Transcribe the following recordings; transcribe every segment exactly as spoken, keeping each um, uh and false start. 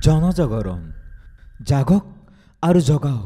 জনজাগরণ জাগক আৰু জগাওক।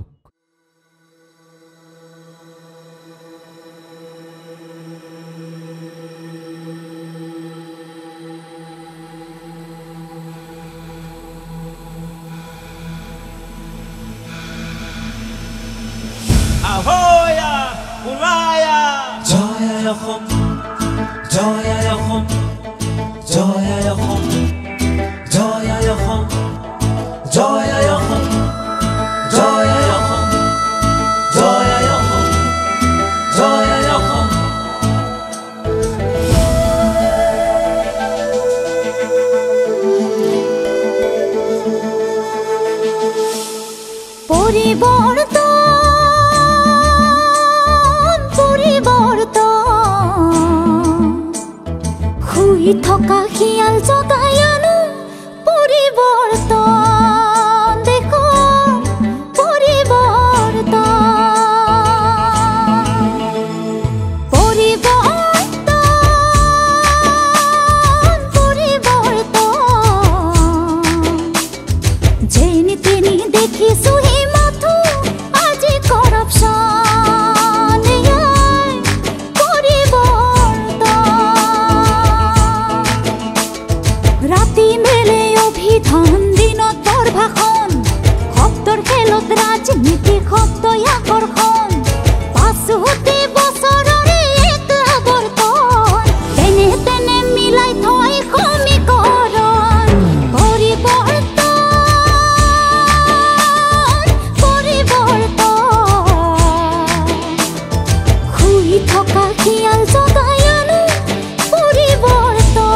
Ahoya, Ulaya, Joya Yachom, Joya Yachom, Joya Yachom, Joya Yachom, Joya Yachom, Joya Yachom, Joya Yachom, Joya Yachom. পরিবর্তন থকা খিয়াল জগাই আনো পৰিবৰ্তন দেখো পৰিবৰ্তন পৰিবৰ্তন পৰিবৰ্তন যেনি তেনি দেখিছো হি মাথো আজি কৰাপশ্যন ৰাতি মেলে অভিধান দিনত বৰ ভাষণ শব্দৰ খেলত ৰাজনীতি শব্দ আকৰ্ষণ পাঁচোটি বছৰৰে এক আৱৰ্তন তেনে তেনে মিলাই থৈ সমীকৰণ পৰিৱৰ্তন পৰিৱৰ্তন শুই থকা খিয়াল জগাই আনো পৰিৱৰ্তন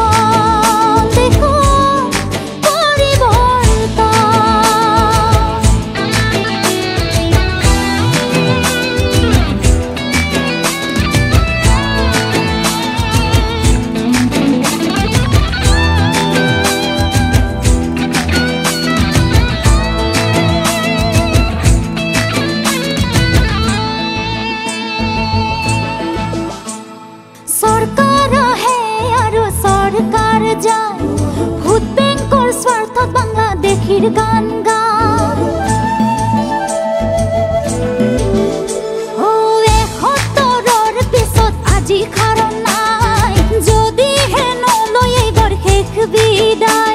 सरकार है आरो सरकार যায় ভোট বেংকৰ স্বাৰ্থত বাংলাদেশীৰ গান গায় ও এসত্তৰৰ পিছত আজি কাৰণ নাই যদিহে নলয় এইবাৰ শেষ বিদায়।